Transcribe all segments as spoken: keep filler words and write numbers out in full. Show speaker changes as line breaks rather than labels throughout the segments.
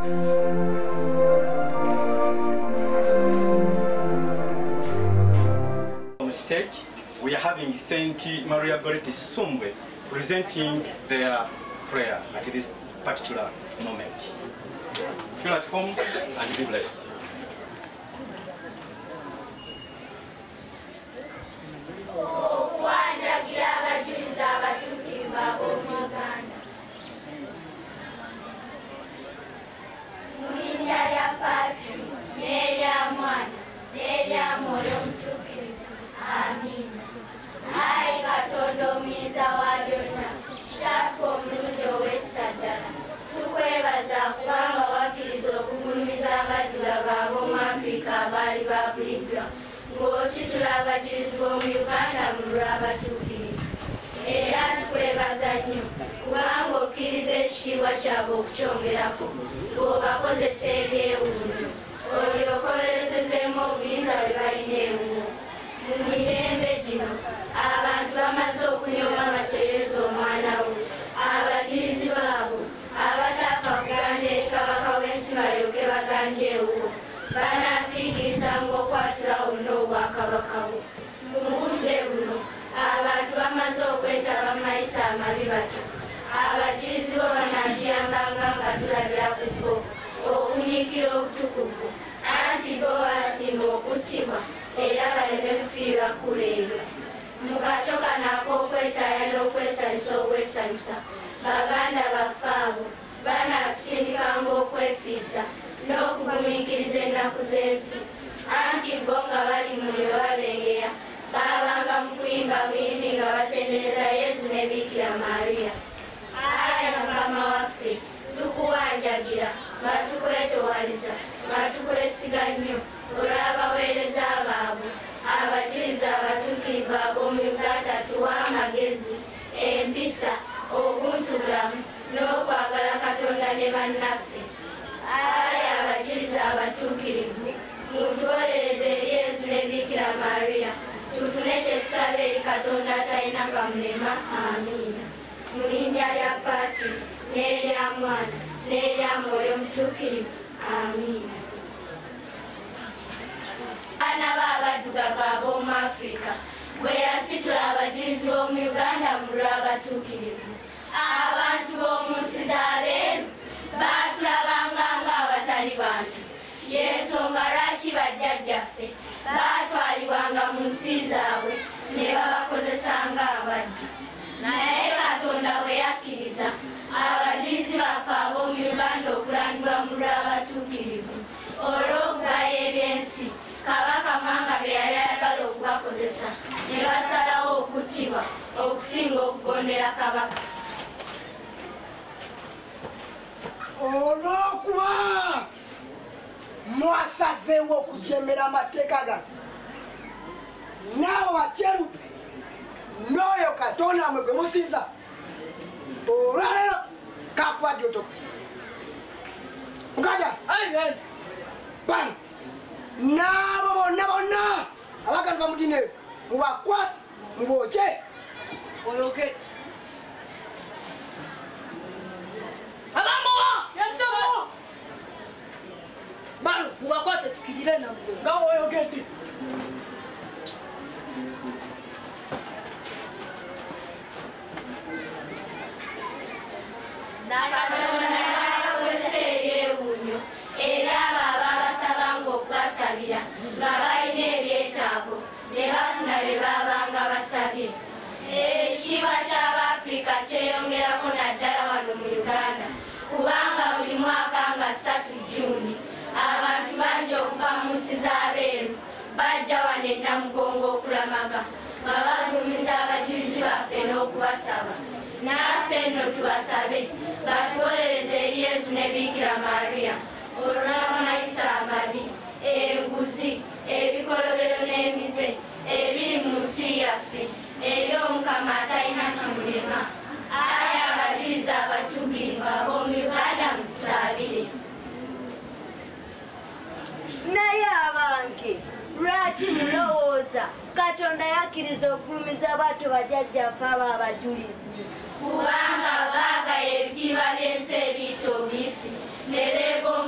On stage, we are having Saint Maria Goretti Sumbwe presenting their prayer at this particular moment. Feel at home and be blessed.
Baganda bafaabu bana sindika ng'okwefisa n'okugumikiriza ennaku z'ensi anti bo nga bali mu bye babengeya baabanga mu kuyimba buyimbi nga batendereza Yesu ne Bikira Maria. Aya Mukama waffe tukuwanjagira nga tukwetowaliza nga tukwesiga nnyo olw'abaweereza baabwe abajulizi abatuukirivu ab'omu Uganda tuwa amagezi empisa obuntubulamu n'okwagala Katonda ne bannaffe. Aya abajulizi abatuukirivu mutwolereze eri Yesu ne Bikira Maria tufune kye tusaba eri Katonda atalina kamulema. Amiina. Mu linnya lya Paati n'erya Mwana n'erya Mwoyo Mutuukirivu. Amiina. Abaana b'abaddugavu ab'omu Afrika bwe yasitula abajulizi b'omu Uganda mu lw'abatuukirivu. Abantu b'omu nsi z'abeeru baatulabanga ng'abatali bantu, y'ensonga lwaki bajjajjaffe baatwalibwanga mu nsi zaabwe ne babakozesa ng'abaddu. Naye Katonda bwe yakkiriza abajulizi baffe ab'omu Uganda okulangibwa mu lw'abatuukirivu olw'okugaya ebyensi, Kabaka Mwanga bye yali ayagala okubakozesa ne basalawo okuttibwa okusinga okugondera Kabaka.
Olw'okuba mwasazeewo okujemera amateeka gano naawe Wakyerupe n'oyo Katonda mwe gwe musinza olwaleero kakuwadde otoka mukaja bano n'abo bonna bonna abaganda bamudine mubakwate mubookye oyogete abamowa yasabo bano mubakwate tukirire nabo nga oyogete nga balina ebyetaago ne bafuna bye baabanga basabye. Ekitiibwa ky'Abafrika kyeyongerako naddala wano mu Uganda kubanga buli mwaka nga ssatu Juuni abantu bangi okuva mu nsi z'abeeru bajja wano e Namugongo okulamaga nga bagulumiza abajulizi baffe n'okubasaba. Naffe nno tubasabe batwolereze eri Yesu ne Bikira Maria olw'amayisa amabi, enguzi, ebikolobero n'emize ebiri mu nsi yaffe eri Omukama atalina kimulema. Aya abajulizi abatuukirivu ab'omu Uganda mutusaabire.
Naye abange lwaki mulowooza Katonda yakkiriza okugulumiza abato bajjajjaffe abo abajulizi?
Kubanga baagaya ebitiibwa by'ensi ebiyita obuyisi ne beegomba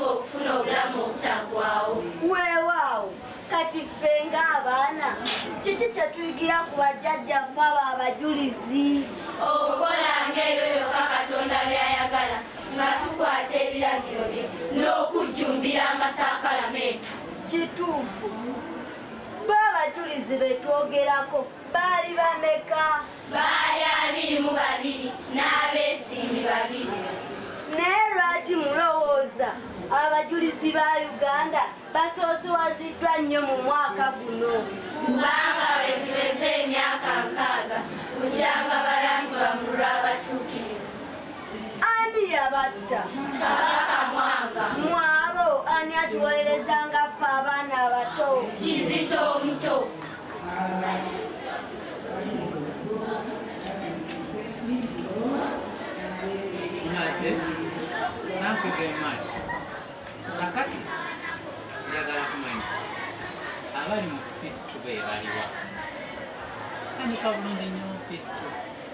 okuyamba obutagwawo.
Weewaawo kati ffe ng'abaana kiki kye tuyigira ku bajjajjaffe abo abajulizi?
Okukola ng'ebyo byokka Katonda by'ayagala nga tukwata ebiragiro bye n'okujjumbira amasaakalamentu.
Kituufu. Bo abajulizi be twogerako baali bameka?
Baali abiri mu babiri n'abeesimbi babiri.
Naye lwaki mulowooza abajulizi ba Uganda basoosowaziddwa nnyo mu mwaka guno?
Kubanga bwe tuweze emyaka nkaaga bukyanga balangi bamulwa abatuukirivu.
Ani yabatta?
Kabaka Mwanga.
Mwabo ani atuwolereza nga ffe abaana abato?
Kizito omuto.
Thank you very much. Kakati njagala kumanya abali mu pittu be baliwa anika bulungi nnyo pittu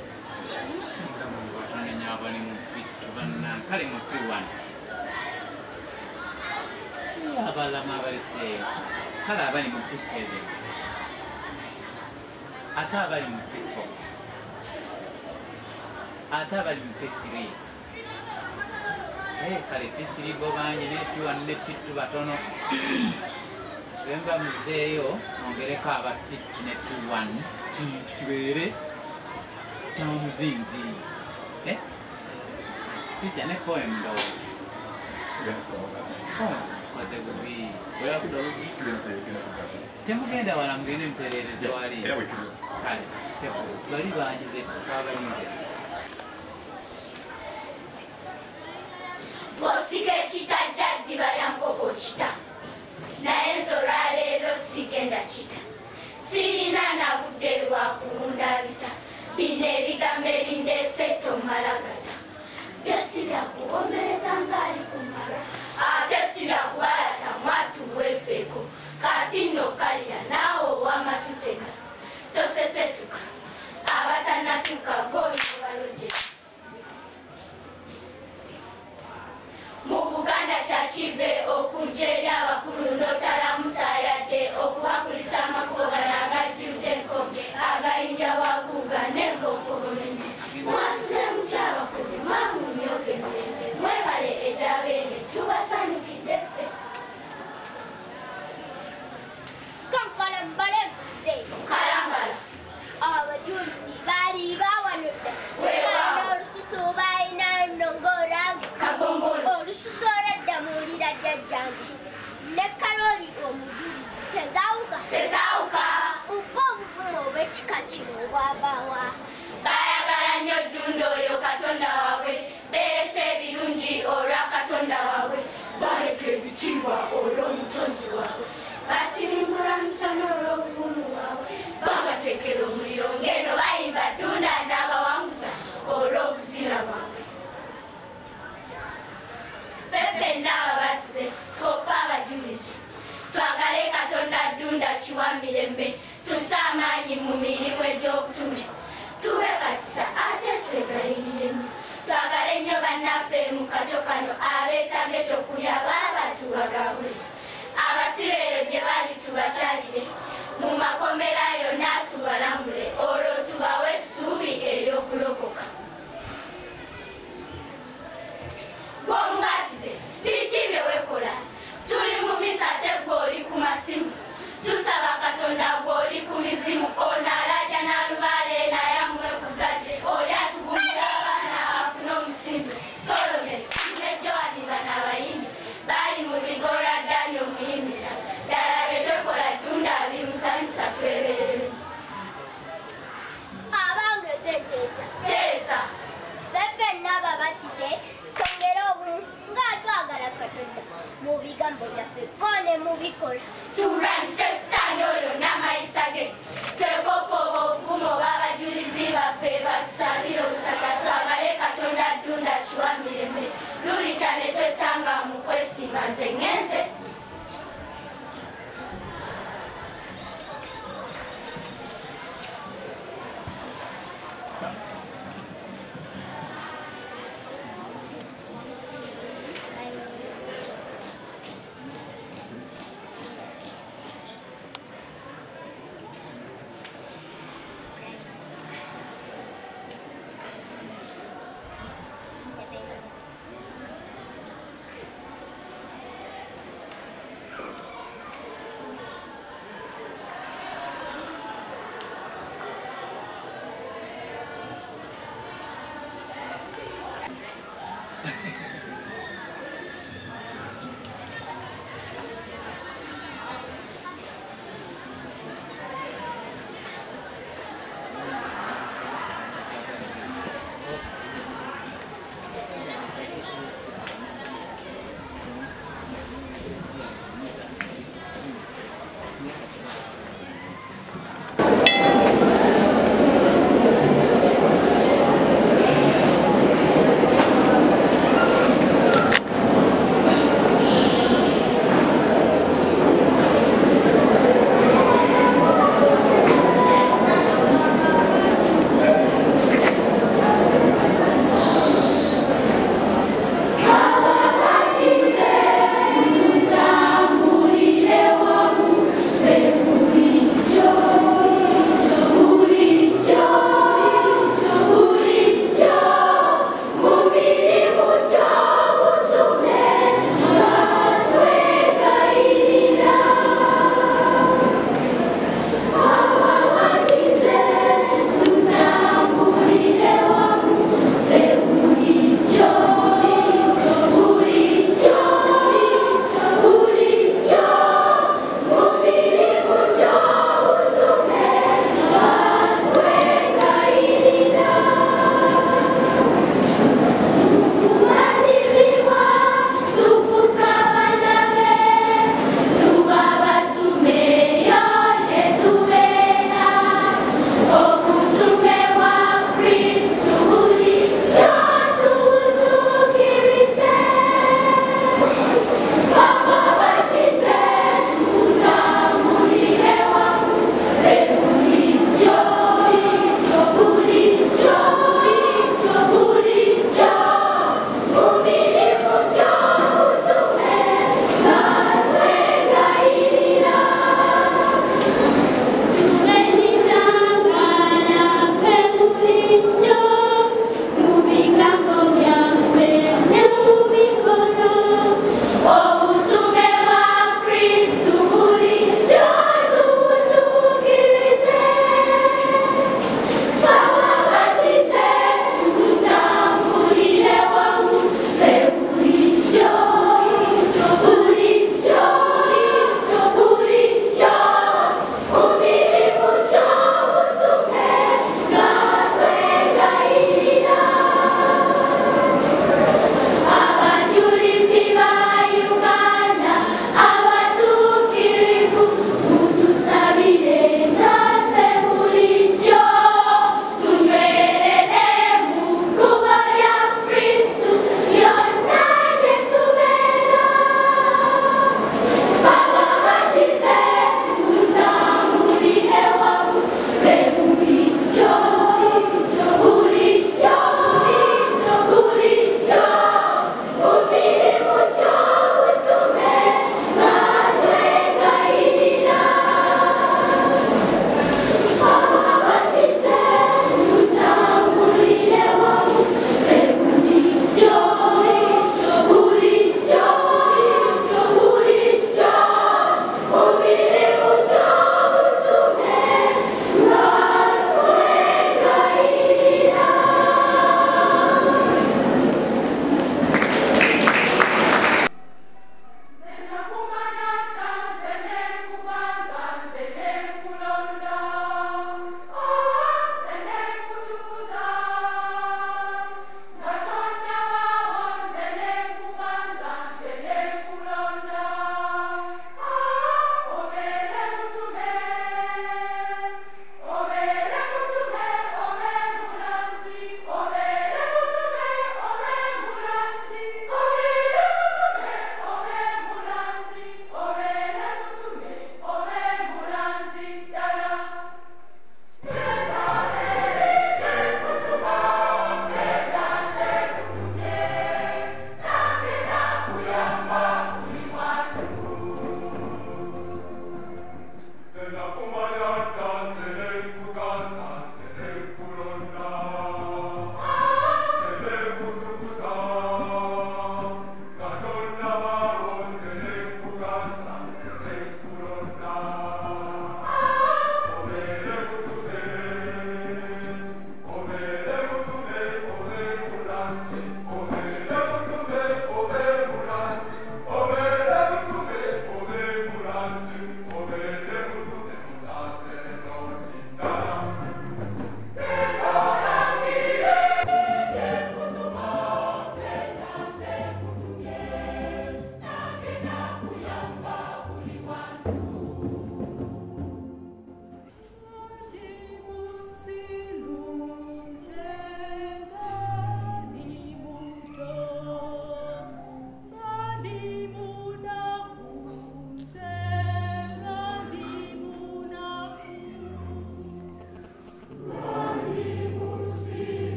batonenya abali mu pittu banna kale mu P one abalamu abaliseeyo kale abali mu P seven ate abali mu P four ate abali mu P three. Hey, kale P three go bangi ne P one ne P two batono. Twemba muzeeyo ongereko aba P two ne P one kintu kibeere kya muzinzi. Eh? Picha ne poem ndowooza. Oh, koze bubi.
Wera kudowooza?
Temugenda wala mugende mutereereze wali. Kale, sebo bali bangize twabalinze.
Bosika ekita jaddi balya nkoko kita. Naye nze olwaleero sigenda kita. Sirina na budde lwa kulunda bita. Bino ebigambo ebindeese tomalagata. Byo si byakuwomereza ng'ali ku mala. Ate si byakubalata mwattu bwefeeko. Kati nno kalira naawe ow'amatutega. Tosesetuka. Abatannatuuka gooyo balojera. Mu Buganda kyakive okujja eri abakulu n'otalamusa yadde okubakulisa amakubo gano agajjudde enkoge agayinja bwaguuga n'enkonkobonene. Mwasuze mukyabakulu mwamumyoge mirembe mwebale ejabeene tubasanyukidde ffe.
Kankalambalemze
Kalambala
abajulizi baali bawanudde
Weewaawo.
n'olususu baalina nnongoorange
Kagombolo.
olususu olwedda muwulira jjajjange ne kalooli omujulizi tezaawuka
tezaawuka.
oba obuvumu obw'ekika kino obwabaawa.
Baayagala nnyo Ddunda oyo Katonda waabwe. Beeresa ebirungi olwa Katonda waabwe. Baleka ebitiibwa olw'omutonzi waabwe. Batirimbula misana olw'obuvumu bwabwe. Babateekera omuliro ng'eno bayimba Ddunda n'abawanguza olw'obuzira bwabwe. Ffe ffenna ababatize twokka abajulizi. Twagale Katonda Ddunda kiwa mirembe. Tusse amaanyi mu mirimu egy'obutume. Tubebatisa ate twegayirire nnyo. Twagale nnyo bannaffe mu kakyo kano abeetaaga ekyokulya baba tubagabule. Abasibe eyo gye bali tubakyalire. Mu makomera yonna tubalamule. Olwo tubawe essuubi ery'okulokoka. Gw'omugatize biki bye weekola? Tuli mu misa ate gw'oli ku masimu. Tusaba Katonda gw'oli ku mizimu. Ono alajja n'alubaale naye amuwe ku zadde. Oli atugumira abaana afune omusimbi. Solomon ne Joani bano abayimbi baali mu lwigo lwa Dani omuyimbisa. Ddala bye twekola Ddunda bimusanyusa tweberere.
abange zeteesa
Teesa
ffe ffenna ababatize twongere obumu nga twagala Katonda mu bigambo byaffe ko ne mu bikola.
tulwanyise sitaani oyo n'amayisa ge. Twekopa obuvumo b'abajulizi baffe batusabire obutaka twagale Katonda Ddunda kiwa mirembe. Luli kyane twesanga mu kwesiima nze ŋŋenze.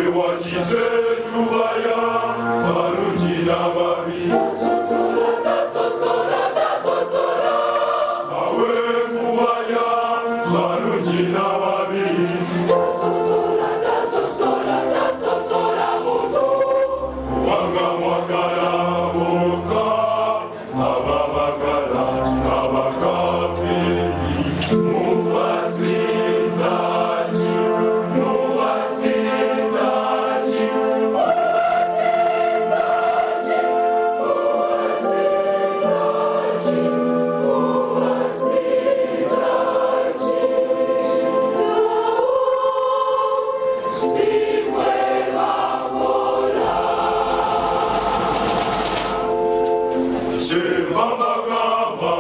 wakize tubaya balujina babi tasosola tasosola tasosola awe kubaya balujina babi tasosola tasosola tasosola moto wanga mwagala boka ababagala abakafiri mubasinzaji mubasinzaji mubasinzaji mubasinzaji mubasinzaji siwe bakola chembambagamba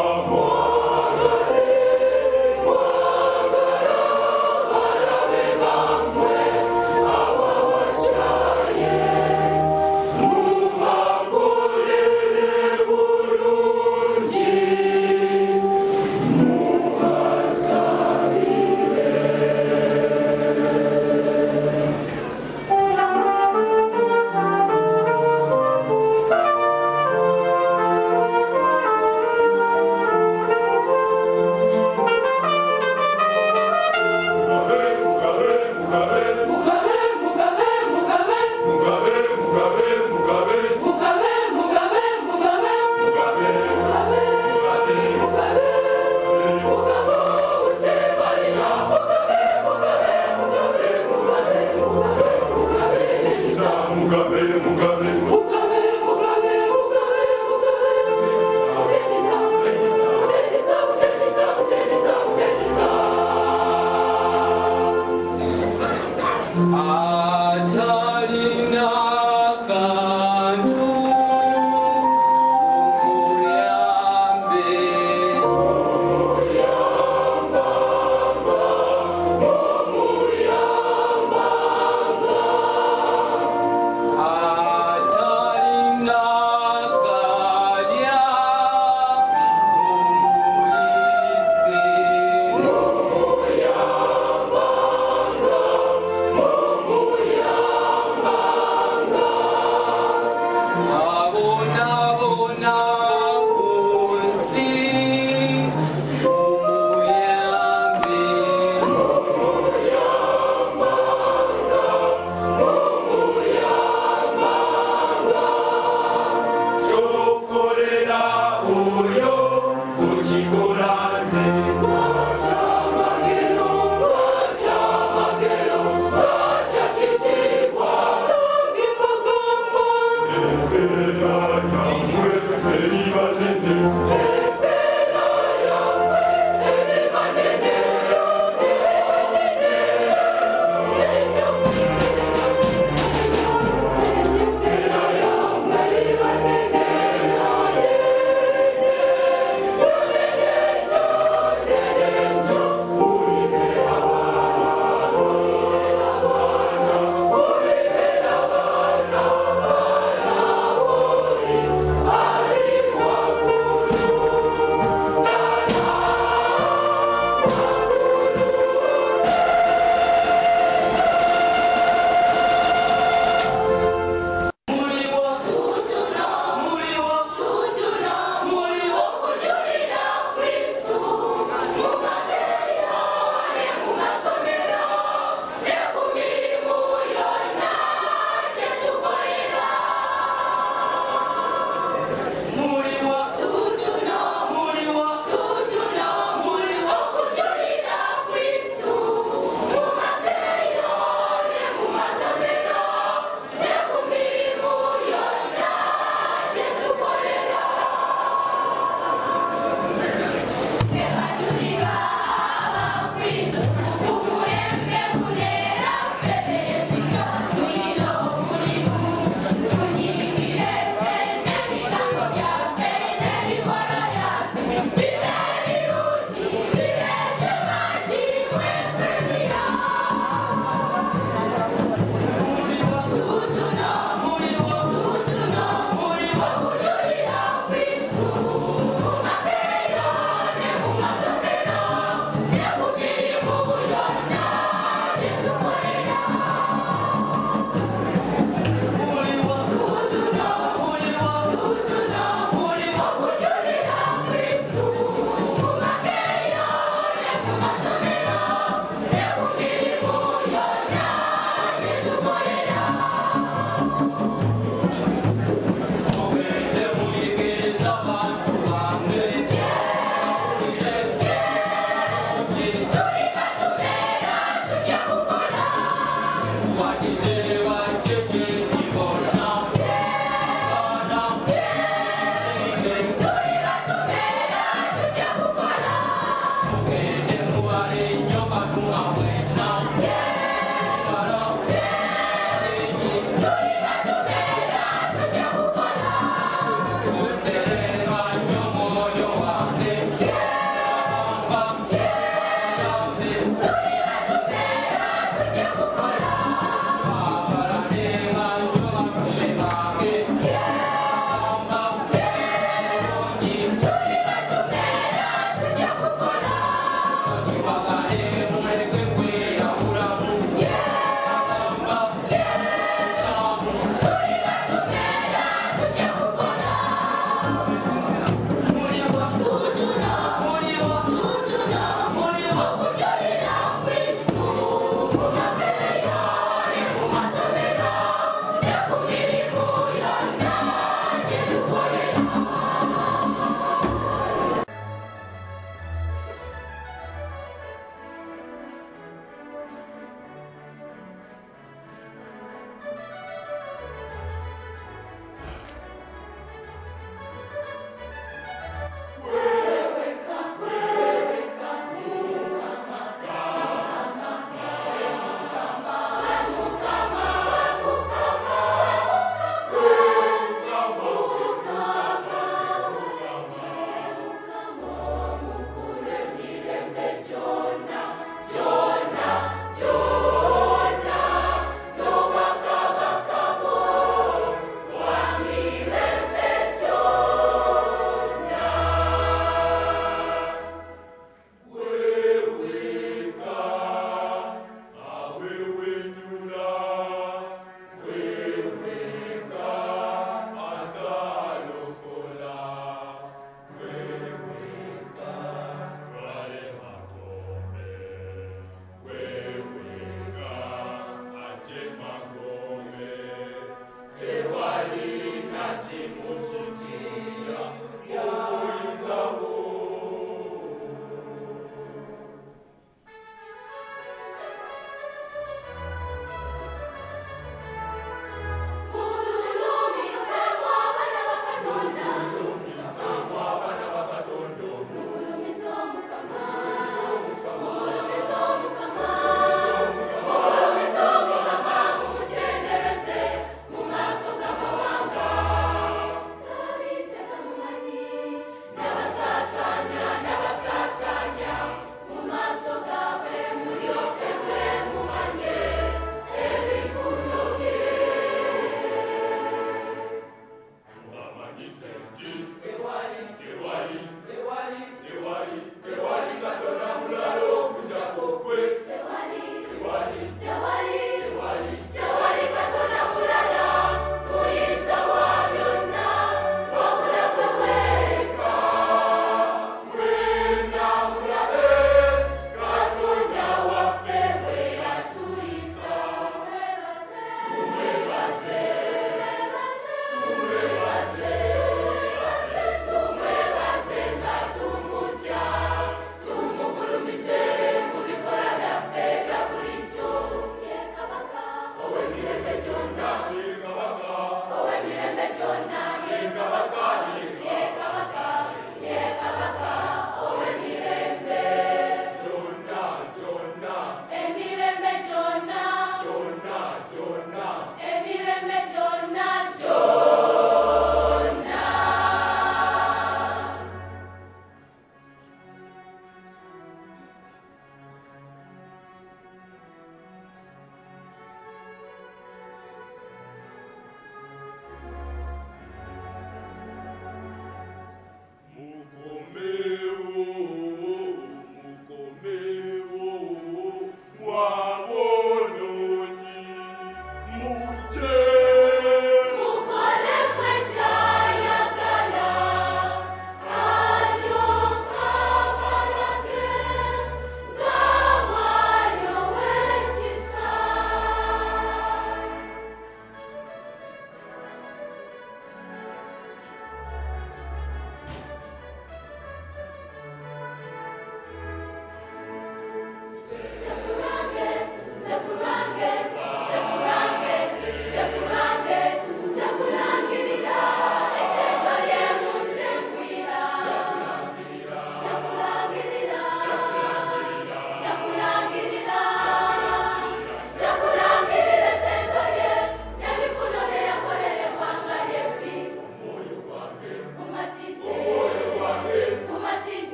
Vive